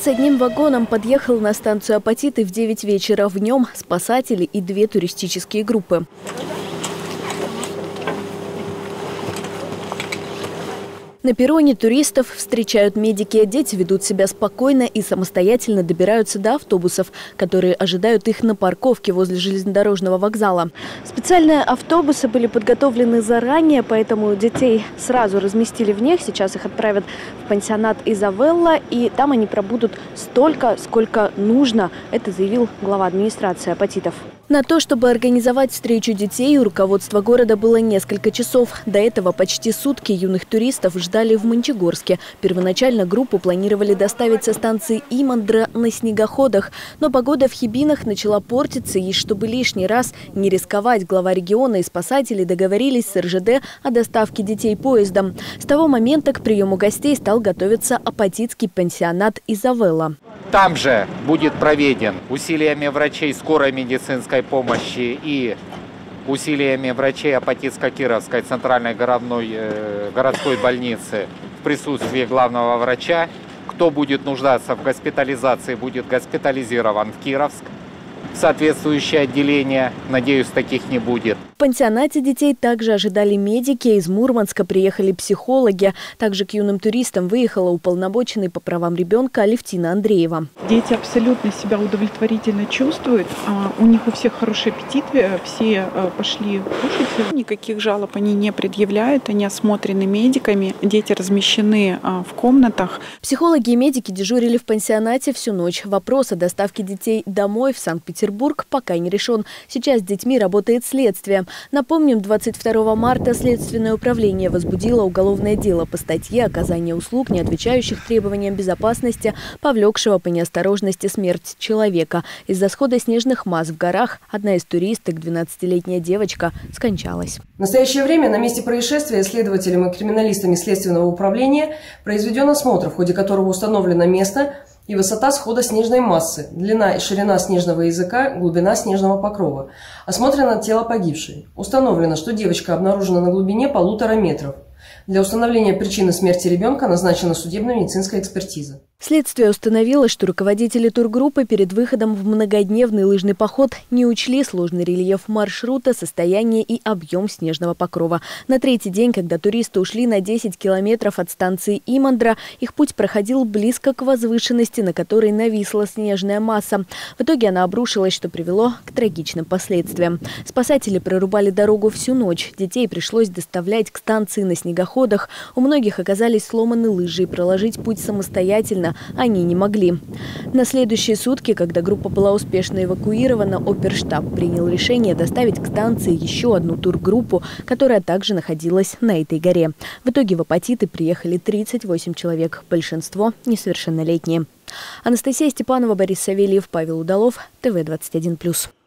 с одним вагоном подъехал на станцию Апатиты в 9 вечера. В нем спасатели и 2 туристические группы. На перроне туристов встречают медики. Дети ведут себя спокойно и самостоятельно добираются до автобусов, которые ожидают их на парковке возле железнодорожного вокзала. Специальные автобусы были подготовлены заранее, поэтому детей сразу разместили в них. Сейчас их отправят в пансионат Изавелла, и там они пробудут столько, сколько нужно. Это заявил глава администрации Апатитов. На то, чтобы организовать встречу детей, у руководства города было несколько часов. До этого почти сутки юных туристов ждали в Мончегорске. Первоначально группу планировали доставить со станции Имандра на снегоходах. Но погода в Хибинах начала портиться, и чтобы лишний раз не рисковать, глава региона и спасатели договорились с РЖД о доставке детей поездом. С того момента к приему гостей стал готовиться апатитский пансионат Изавелла. Там же будет проведен усилиями врачей скорой медицинской помощи и усилиями врачей Апатитско-Кировской центральной городской больницы в присутствии главного врача. Кто будет нуждаться в госпитализации, будет госпитализирован в Кировск. Соответствующее отделение, надеюсь, таких не будет. В пансионате детей также ожидали медики. Из Мурманска приехали психологи. Также к юным туристам выехала уполномоченный по правам ребенка Алевтина Андреева. Дети абсолютно себя удовлетворительно чувствуют. У них у всех хороший аппетит, все пошли кушать. Никаких жалоб они не предъявляют, они осмотрены медиками. Дети размещены в комнатах. Психологи и медики дежурили в пансионате всю ночь. Вопрос о доставке детей домой в Санкт-Петербург пока не решен. Сейчас с детьми работает следствие. Напомним, 22 марта Следственное управление возбудило уголовное дело по статье «Оказание услуг, не отвечающих требованиям безопасности, повлекшего по неосторожности смерть человека». Из-за схода снежных масс в горах одна из туристок, 12-летняя девочка, скончалась. В настоящее время на месте происшествия следователями и криминалистами Следственного управления произведен осмотр, в ходе которого установлено место и высота схода снежной массы, длина и ширина снежного языка, глубина снежного покрова. Осмотрено тело погибшей. Установлено, что девочка обнаружена на глубине 1,5 метров. Для установления причины смерти ребенка назначена судебно-медицинская экспертиза. Следствие установило, что руководители тургруппы перед выходом в многодневный лыжный поход не учли сложный рельеф маршрута, состояние и объем снежного покрова. На третий день, когда туристы ушли на 10 километров от станции Имандра, их путь проходил близко к возвышенности, на которой нависла снежная масса. В итоге она обрушилась, что привело к трагичным последствиям. Спасатели прорубали дорогу всю ночь. Детей пришлось доставлять к станции на снегоходах. У многих оказались сломаны лыжи, и проложить путь самостоятельно они не могли. На следующие сутки, когда группа была успешно эвакуирована, оперштаб принял решение доставить к станции еще одну тургруппу, которая также находилась на этой горе. В итоге в Апатиты приехали 38 человек, большинство несовершеннолетние. Анастасия Степанова, Борис Савельев, Павел Удалов, ТВ 21+.